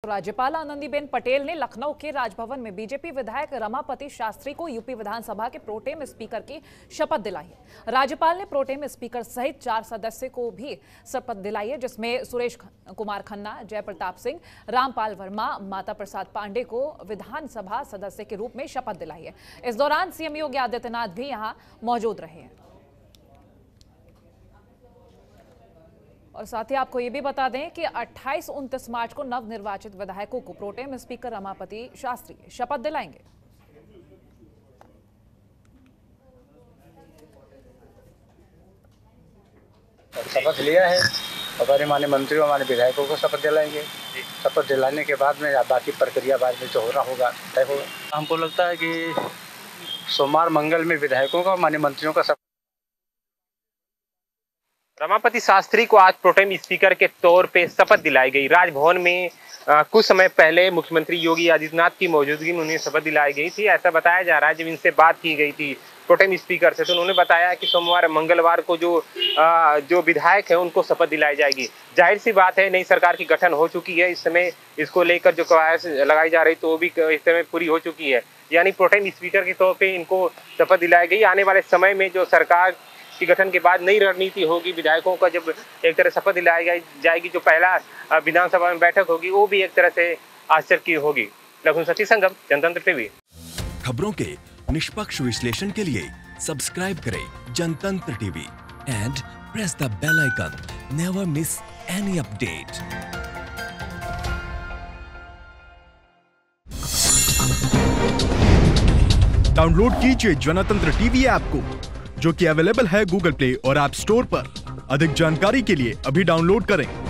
राज्यपाल आनंदीबेन पटेल ने लखनऊ के राजभवन में बीजेपी विधायक रमापति शास्त्री को यूपी विधानसभा के प्रोटेम स्पीकर की शपथ दिलाई है। राज्यपाल ने प्रोटेम स्पीकर सहित 4 सदस्य को भी शपथ दिलाई है, जिसमें सुरेश कुमार खन्ना, जयप्रताप सिंह, रामपाल वर्मा, माता प्रसाद पांडे को विधानसभा सदस्य के रूप में शपथ दिलाई है। इस दौरान सीएम योगी आदित्यनाथ भी यहां मौजूद रहे हैं। और साथ ही आपको ये भी बता दें कि 28-29 मार्च को नवनिर्वाचित विधायकों को प्रोटेम स्पीकर रमापति शास्त्री शपथ दिलाएंगे। शपथ लिया है, हमारे माननीय मंत्रियों, हमारे विधायकों को शपथ दिलाएंगे। शपथ दिलाने के बाद में बाकी प्रक्रिया बाद में जो होना होगा तय होगा। हमको लगता है कि सोमवार मंगल में विधायकों का, माननीय मंत्रियों का रमापति शास्त्री को आज प्रोटेम स्पीकर के तौर पे शपथ दिलाई गई। राजभवन में कुछ समय पहले मुख्यमंत्री योगी आदित्यनाथ की मौजूदगी में उन्हें शपथ दिलाई गई थी। ऐसा बताया जा रहा है, जब इनसे बात की गई थी प्रोटेम स्पीकर से, तो उन्होंने बताया कि सोमवार मंगलवार को जो विधायक है उनको शपथ दिलाई जाएगी। जाहिर सी बात है, नई सरकार की गठन हो चुकी है। इस समय इसको लेकर जो कवायद लगाई जा रही तो वो भी इस समय पूरी हो चुकी है। यानी प्रोटेम स्पीकर के तौर पर इनको शपथ दिलाई गई। आने वाले समय में जो सरकार की गठन के बाद नई रणनीति होगी, विधायकों का जब एक तरह शपथ दिलाई जाएगी, जो पहला विधानसभा में बैठक होगी वो भी एक तरह से आश्चर्य की होगी। लखनऊ सती संगम, जनतंत्र टीवी। खबरों के निष्पक्ष विश्लेषण के लिए सब्सक्राइब करें Jantantra TV and press the bell icon. Never miss any update. Download कीजिए जनतंत्र टीवी ऐप को, जो कि अवेलेबल है गूगल प्ले और ऐप स्टोर पर। अधिक जानकारी के लिए अभी डाउनलोड करें।